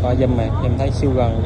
coi dùm mà em thấy siêu gần.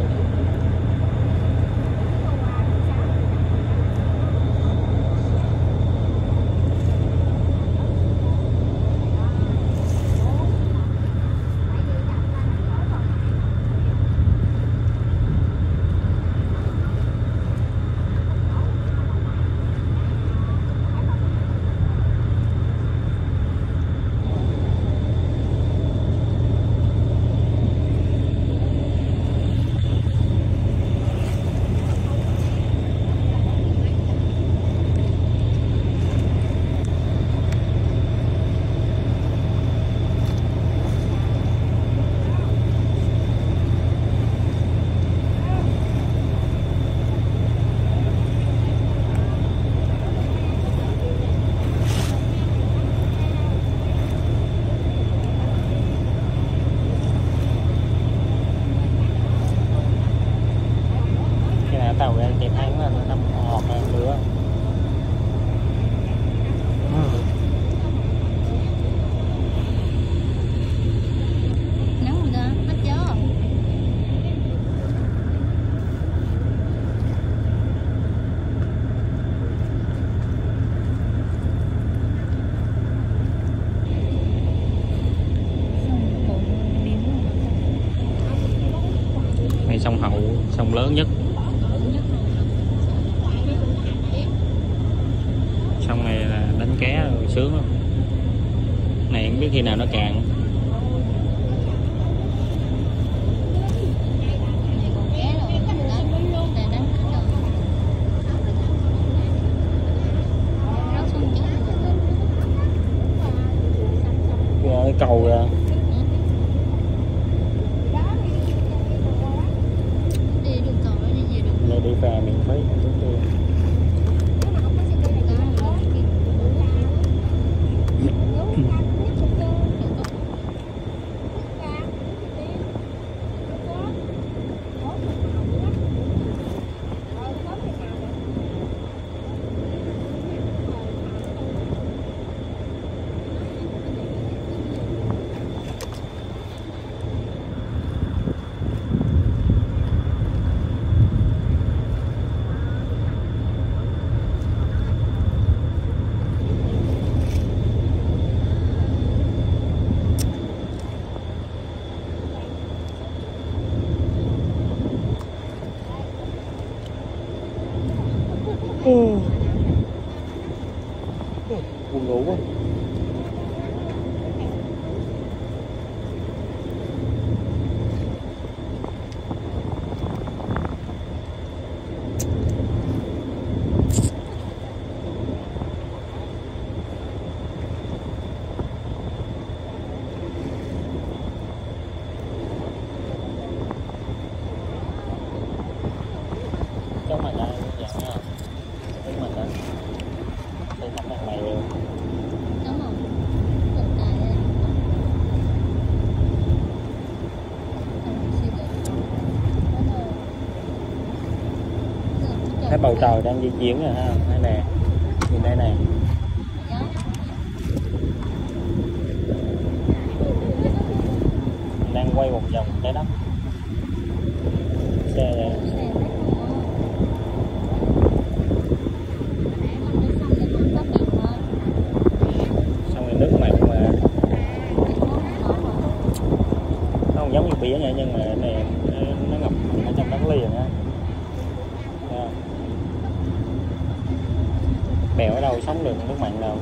Tàu ra kịp tháng là nó nằm ngọt hơn nữa. Nóng rồi đó, hết gió. Này sông Hậu, sông lớn nhất. Sông này là đánh cá rồi sướng lắm. Này không biết khi nào nó cạn. Cái cầu ra. Này đi phà miễn phí. Buồn ngủ quá. Cháu mà đây dạng nha. Cái mình đó. Đây thăm bạn này luôn. Đúng không? Cực tài á. Thấy bầu trời đang di chuyển rồi ha. Đây nè. Nhìn đây nè. Mình đang quay một vòng trái đất. Xe này. Nước mặn mà nó không giống như biển nha, nhưng mà cái này nó ngập ở trong đất liền á. Bèo ở đâu sống được nước mặn đâu.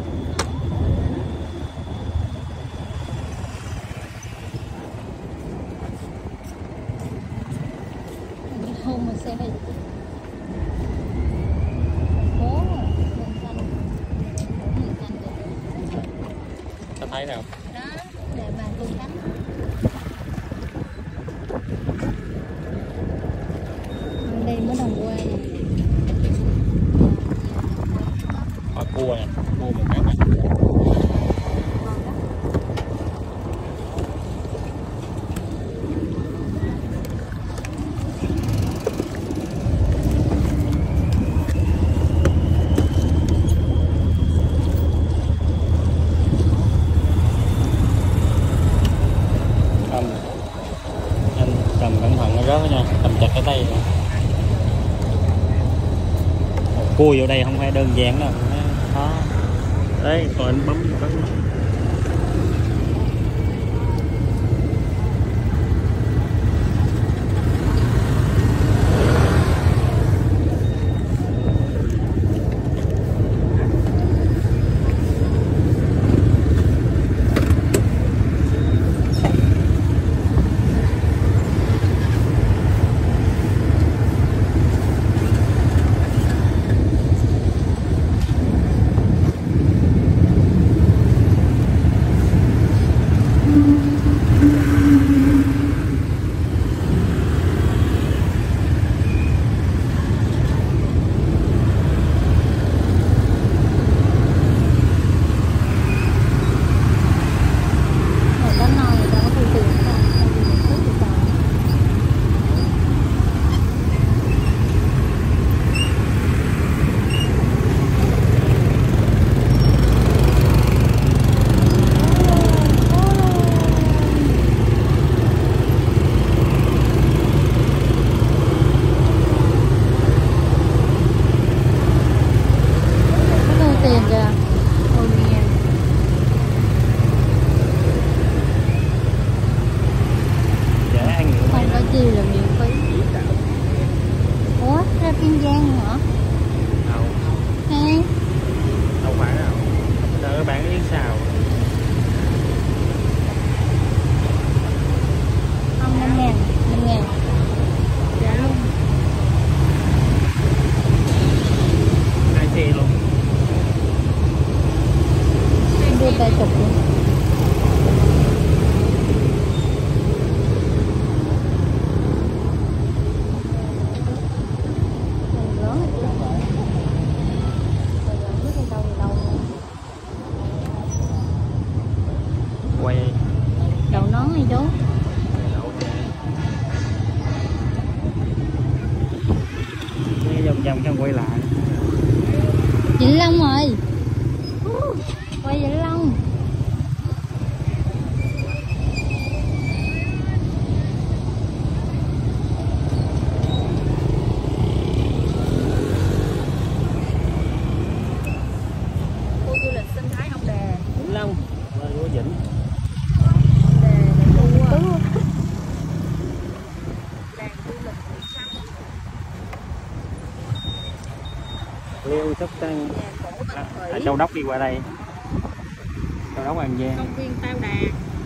Không mà xe này thấy nào đó để bàn cung cánh đây mới đồng quê hỏi cua nè, cua một cái này. Anh cầm đây. Cua vô đây không phải đơn giản đâu, khó. Đấy, còn anh bấm. Kiên Giang hả? Đâu. Hay. Đâu phải đâu. Đợi bạn yến xào. Không, 5.000. 5.000. Dạ luôn. 2 xe luôn. Đưa 30 luôn. Quay Đậu nón đi chú. Nghe vòng vòng xong quay lại. Vĩnh Long rồi. Quay Vĩnh Long. Khu du lịch sinh thái Ông Đề. Vĩnh Long, lên của Vĩnh. Liêu Sóc Trăng. Châu Đốc đi qua đây. Châu Đốc An Giang. Công viên Tao Đà.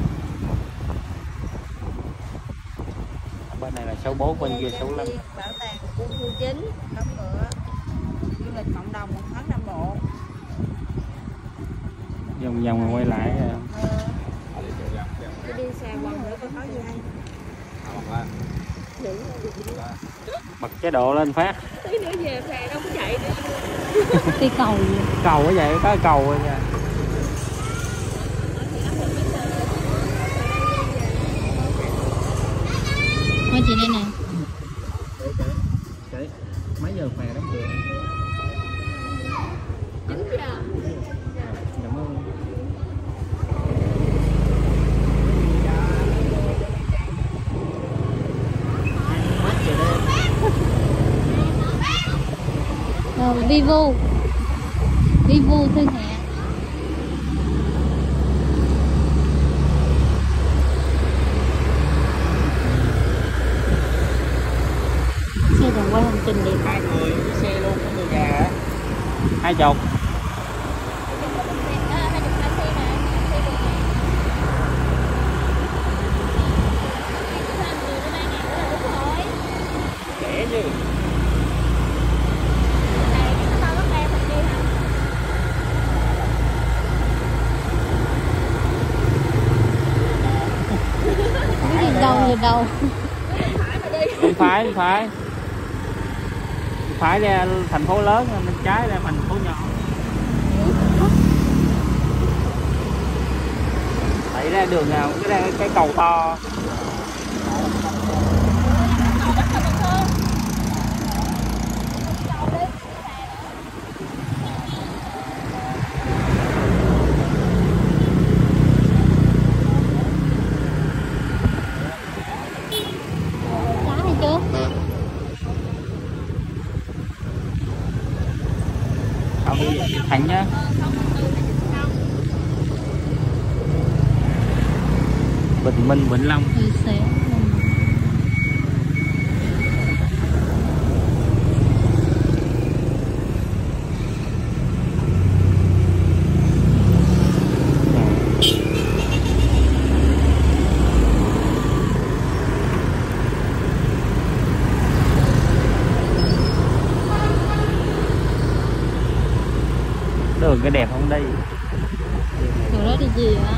Bên này là số 4, bên kia số 5. Bảo tàng Quân khu 9, đóng cửa. Du lịch cộng đồng một tháng Nam Bộ. Vòng vòng rồi quay lại. Tôi đi xe quần nữa có gì hay. Bật chế độ lên phát. Tí nữa về phè đâu có chạy nữa. Cây cầu gì? Cầu cái vậy, có cầu rồi nha. Mấy chị đây nè. Đấy, mấy giờ phè đóng cửa? 9 giờ. Cảm ơn. Vivo. Vivo thương hiệu. Xe đường quay hành trình đẹp. 2 người đi xe luôn, có người già hả? 20. Rẻ chứ. Đâu đâu. Phải phải ra thành phố lớn, bên trái ra thành phố nhỏ. Đẩy ra đường nào cái cầu to. Thành nhá. Bình Minh, Vĩnh Long. Thì sẽ Đường cái đẹp không đi. rồi đó đi gì hả?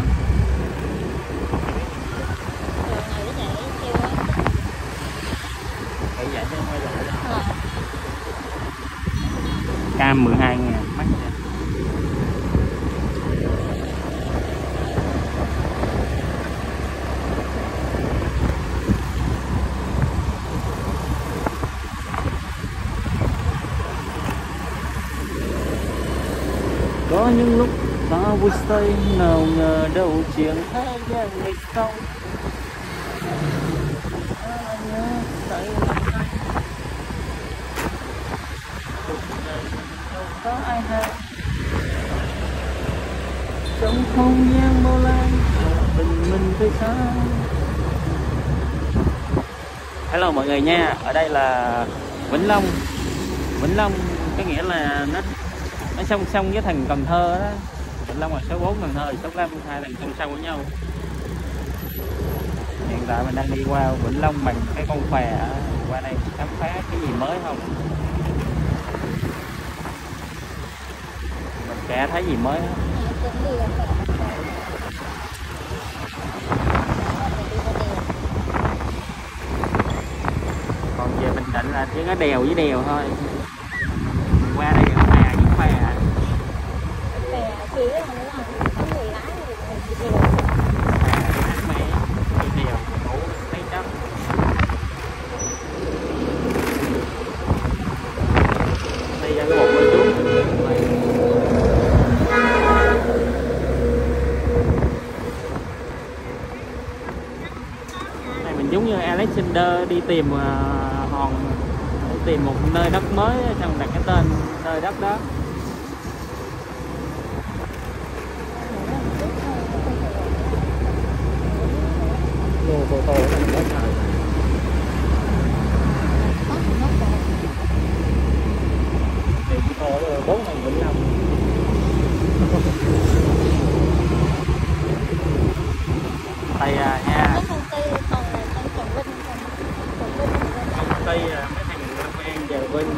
Rồi này nó chạy kêu á. Phải vậy chứ không phải vậy. Ờ. Cam 12.000 mắc nha. Có những lúc ta vui say nào ngờ đâu chuyện thế gian nghịch sâu. Có ai hay trong không gian bao la bình minh tới sáng. Hello mọi người nha, ở đây là Vĩnh Long. Vĩnh Long có nghĩa là nó song song với thành Cần Thơ đó. Vĩnh Long là số 4, Cần Thơ là số 5, hai thành song song với nhau. Hiện tại mình đang đi qua Vĩnh Long bằng cái con phà, qua đây khám phá cái gì mới không, mình sẽ thấy gì mới không? Còn về Bình Định là chỉ có đèo với đèo thôi. Qua đây là phà với phà. Bè kia đó đúng không? Có người lái rồi mình đi Mẹ đi đèo ngủ mấy trăm. Đây ra cái một bên trước. Này mình giống như Alexander đi tìm hòn, tìm một nơi đất mới xong đặt cái tên nơi đất đó. Cô tô nó mình hết rồi. Thì cái tô 4 thằng Vĩnh Long. Đây nha. công ty còn là con Trần Vinh Công ty mấy thằng Long An về Vinh,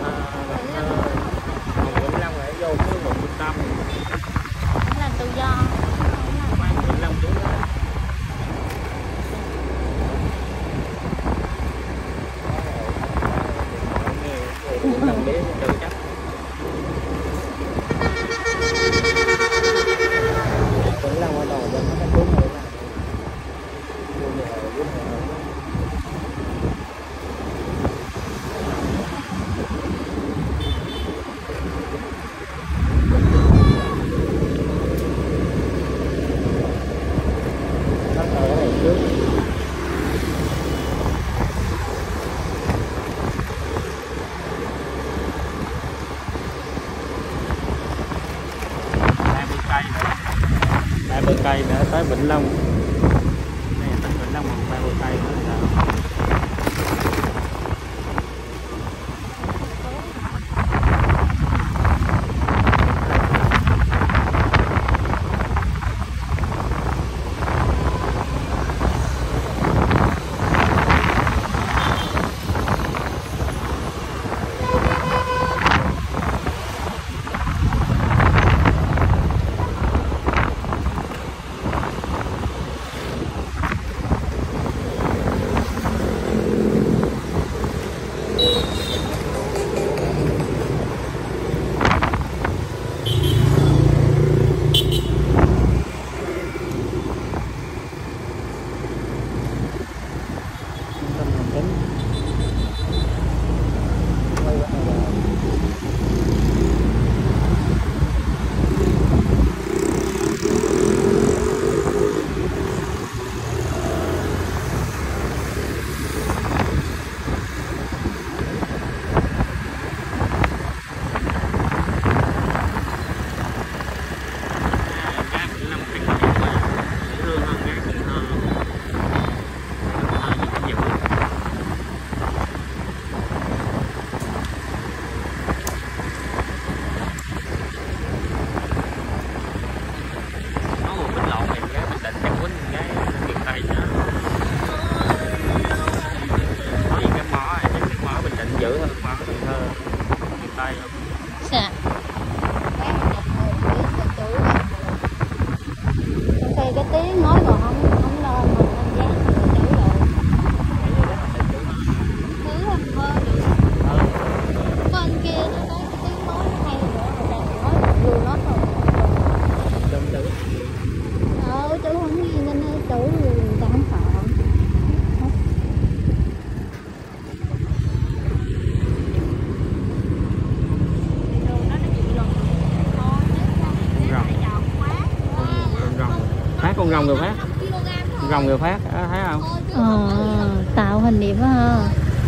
còn Vĩnh Long lại vô cái vùng trung tâm. làm tự do. Mang Vĩnh Long xuống đó. Vĩnh Long biết được chắc. Vĩnh Long ở đầu bên nó xuống rồi. Cây nữa tới Vĩnh Long. Đây tới Vĩnh Long 30 cây nữa là rồng người Phát, rồng người Phát đó, thấy không? Tạo hình đẹp quá ha.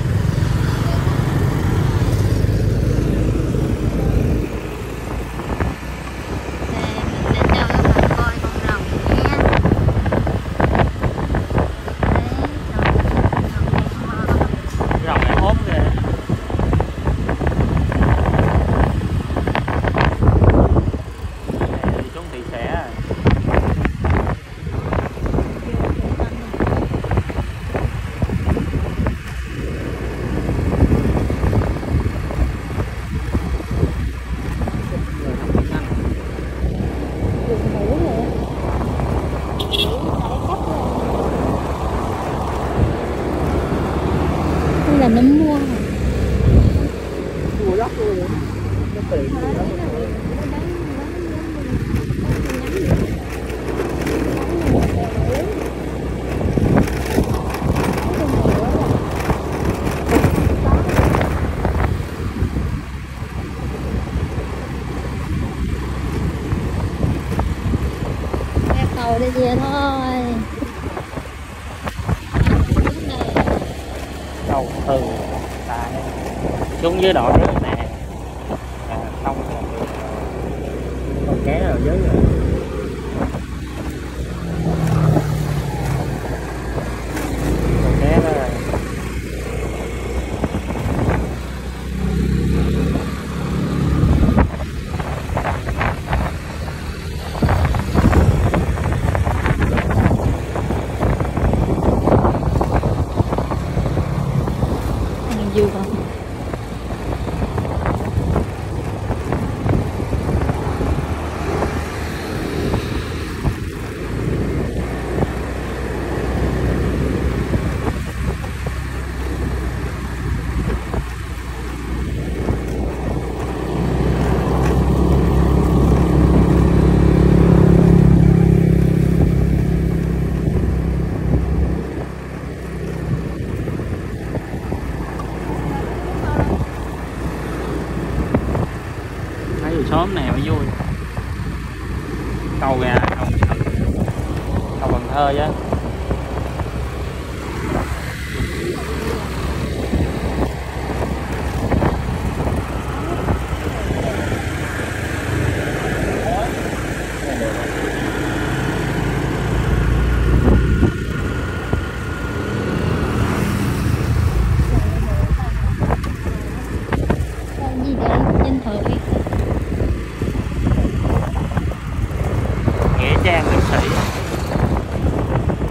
Rồng này ốm kìa. Đi xuống thị xã. Đây là nấm mua hả? Mua đất luôn. Nó tiền. Cái cầu đi về thôi. Cầu từ tại xuống dưới đoạn nữa nè. Không còn ké ở dưới rồi. Còn ké đó rồi. Dư không? Xóm này mới vui. Cầu gà, cầu Cần Thơ chứ. Gì đây? Danh thự. Nghĩa trang liệt sĩ.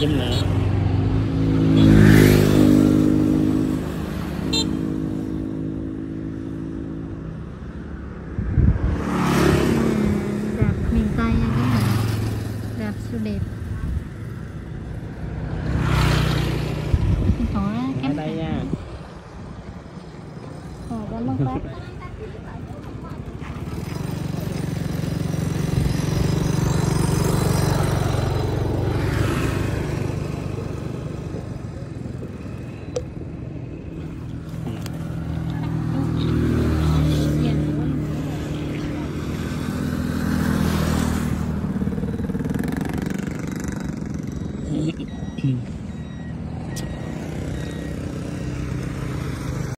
zoom nữa. Rạp miền Tây nha các bạn, rạp siêu đẹp.